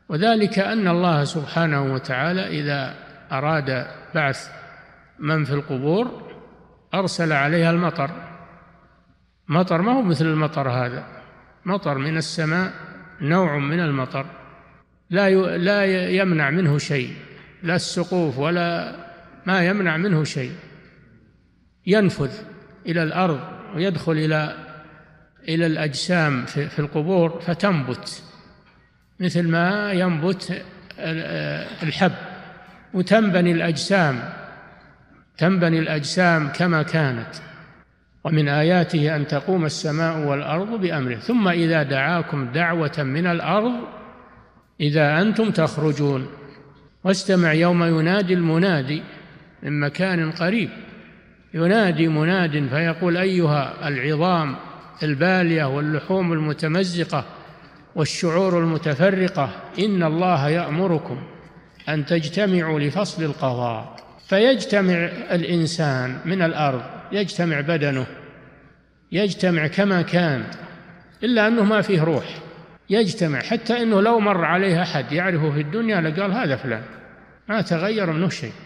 وذلك أن الله سبحانه وتعالى إذا أراد بعث من في القبور أرسل عليها المطر. مطر ما هو مثل المطر هذا، مطر من السماء، نوع من المطر لا يمنع منه شيء، لا السقوف ولا ما يمنع منه شيء، ينفذ إلى الأرض ويدخل إلى الأجسام في القبور فتنبت مثل ما ينبت الحب، وتنبني الأجسام كما كانت. ومن آياته أن تقوم السماء والأرض بأمره ثم إذا دعاكم دعوة من الأرض إذا أنتم تخرجون. واستمع يوم ينادي المنادي من مكان قريب، ينادي مناد فيقول أيها العظام البالية واللحوم المتمزقة والشعور المتفرقة إن الله يأمركم أن تجتمعوا لفصل القضاء. فيجتمع الإنسان من الأرض، يجتمع بدنه، يجتمع كما كان، إلا أنه ما فيه روح، يجتمع حتى أنه لو مر عليه أحد يعرفه في الدنيا لقال هذا فلان، ما تغير منه شيء.